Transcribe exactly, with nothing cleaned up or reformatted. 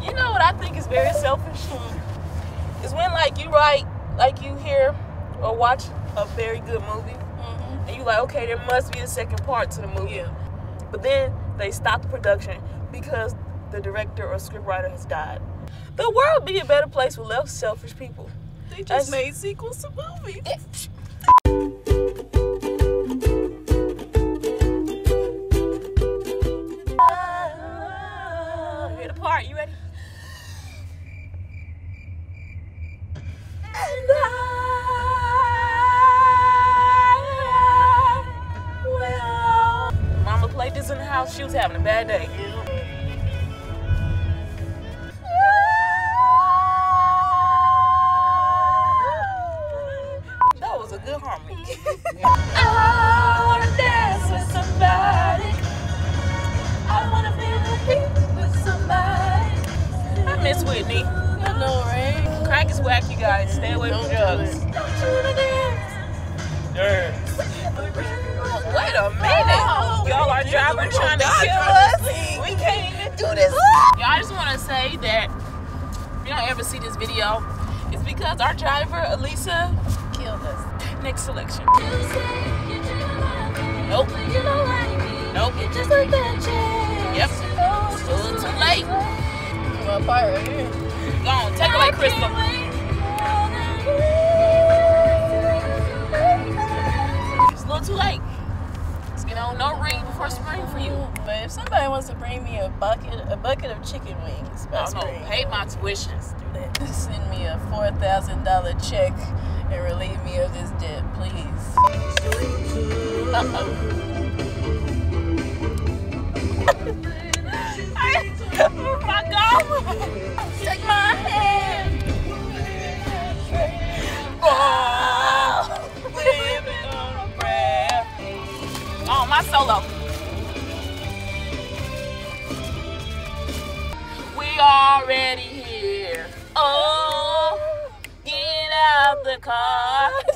You know what I think is very selfish? Mm-hmm. Is when like you write, like you hear or watch a very good movie, mm-hmm. and you like, okay, there must be a second part to the movie. Yeah. But then they stop the production because the director or scriptwriter has died. The world would be a better place with less selfish people. They just That's, made sequels to movies. It, Hear the part, you ready? And I will. Mama played this in the house, she was having a bad day. That was a good harmony. I wanna dance with somebody. I wanna feel the beat with somebody. I miss Whitney. I know, right? Crack is whack, you guys. Stay away from drugs. Don't you wanna dance? Dance. Wait a minute. Y'all are driving trying to kill us. We can't even do this. Y'all, I just want to say that if you don't ever see this video, it's because our driver, Elisa, killed us. Next selection. Nope. Nope. Yep. Still too late. My part right here. Go on, take away Crystal. It's a little too late. Let's get on no ring before spring for you. But if somebody wants to bring me a bucket, a bucket of chicken wings, by spring, no, pay my tuitions. Do that. Send me a four thousand dollar check and relieve me of this debt, please. Uh oh. Oh my God! Take my hand. Oh, living on a prayer. Oh, my solo. We already here. Oh, get out the car.